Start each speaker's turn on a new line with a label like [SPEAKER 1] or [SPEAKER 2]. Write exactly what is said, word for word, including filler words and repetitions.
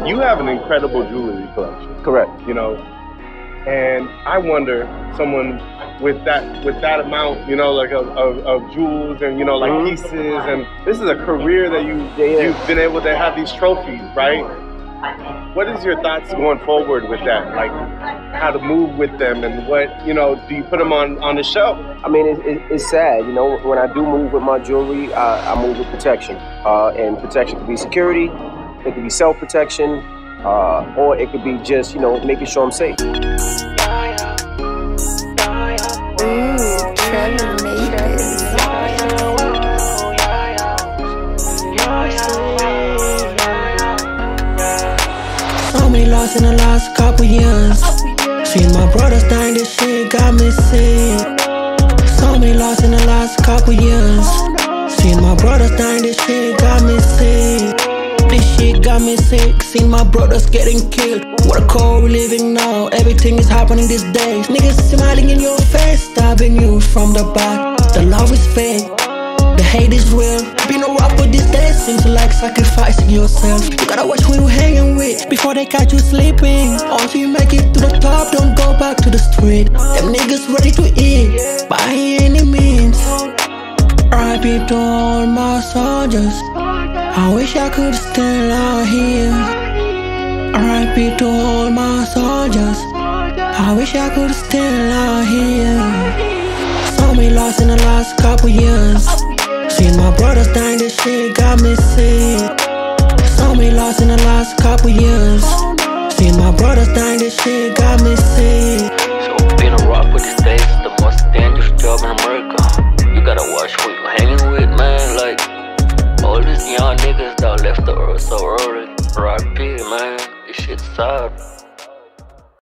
[SPEAKER 1] you have an incredible jewelry collection.
[SPEAKER 2] Correct.
[SPEAKER 1] You know, and I wonder, someone with that with that amount, you know, like of, of, of jewels and, you know, like
[SPEAKER 2] mm-hmm.
[SPEAKER 1] pieces, and this is a career that you
[SPEAKER 2] yeah, yeah.
[SPEAKER 1] you've been able to have these trophies, right? What is your thoughts going forward with that? Like, how to move with them, and what, you know, do you put them on, on the shelf?
[SPEAKER 2] I mean, it, it, it's sad, you know, when I do move with my jewelry, I, I move with protection. Uh, and protection could be security, it could be self-protection, uh, or it could be just, you know, making sure I'm safe.
[SPEAKER 3] Ooh, Trevor made this.
[SPEAKER 4] So many lost in the last couple years. Seen my brothers dying, this shit got me sick. So many lost in the last couple years. Seen my brothers dying, this shit got me sick. This shit got me sick. Seen my brothers getting killed. What a cold we living now. Everything is happening these days. Niggas smiling in your face, stabbing you from the back. The love is fake, the hate is real. Being a rapper these days seems like sacrificing yourself. You gotta watch who you hanging with before they catch you sleeping. Until you make it to the top, don't go back to the street. Them niggas ready to eat by any means. R I P to all my soldiers. I wish I could still out here. R I P to all my soldiers. I wish I could still out here. So many lost in the last couple years. Seen my brothers dying, this shit got me sick. So many lost in the last couple years. Seen my brothers dying, this shit got me sick.
[SPEAKER 5] So being a rapper these days is the most dangerous job in America. You gotta watch who you hanging with, man. Like, all these young niggas that left the earth so early. R I P, man. This shit's sad.